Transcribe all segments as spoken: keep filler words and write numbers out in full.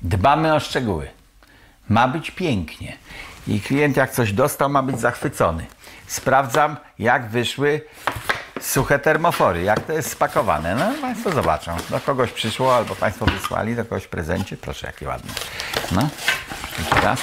Dbamy o szczegóły. Ma być pięknie. I klient jak coś dostał, ma być zachwycony. Sprawdzam, jak wyszły suche termofory, jak to jest spakowane. No Państwo zobaczą. Do kogoś przyszło, albo Państwo wysłali, do kogoś w prezencie. Proszę, jakie ładne. No i teraz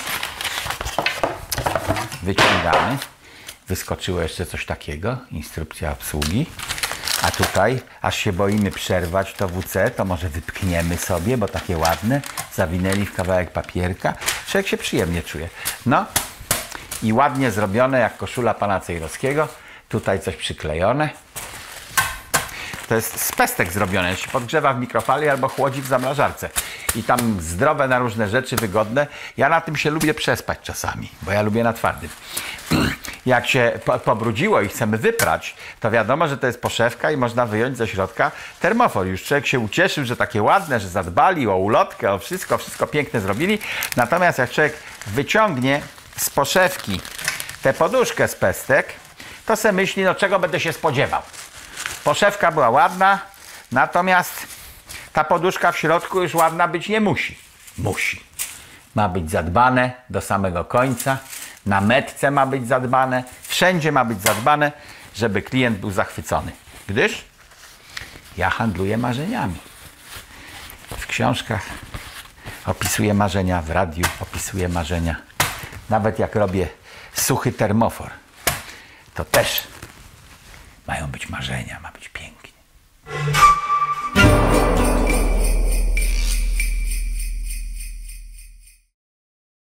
wyciągamy. Wyskoczyło jeszcze coś takiego. Instrukcja obsługi. A tutaj, aż się boimy przerwać to W C, to może wypchniemy sobie, bo takie ładne. Zawinęli w kawałek papierka. Człowiek się przyjemnie czuje. No i ładnie zrobione, jak koszula pana Cejrowskiego. Tutaj coś przyklejone. To jest z pestek zrobione, się podgrzewa w mikrofali albo chłodzi w zamrażarce. I tam zdrowe na różne rzeczy, wygodne. Ja na tym się lubię przespać czasami, bo ja lubię na twardym. Jak się po pobrudziło i chcemy wyprać, to wiadomo, że to jest poszewka i można wyjąć ze środka termofor. Już człowiek się ucieszył, że takie ładne, że zadbali o ulotkę, o wszystko, wszystko piękne zrobili. Natomiast jak człowiek wyciągnie z poszewki tę poduszkę z pestek, to se myśli, no czego będę się spodziewał. Poszewka była ładna, natomiast ta poduszka w środku już ładna być nie musi. Musi. Ma być zadbane do samego końca. Na metce ma być zadbane. Wszędzie ma być zadbane, żeby klient był zachwycony. Gdyż ja handluję marzeniami. W książkach opisuję marzenia, w radiu opisuję marzenia. Nawet jak robię suchy termofor, to też mają być marzenia, ma być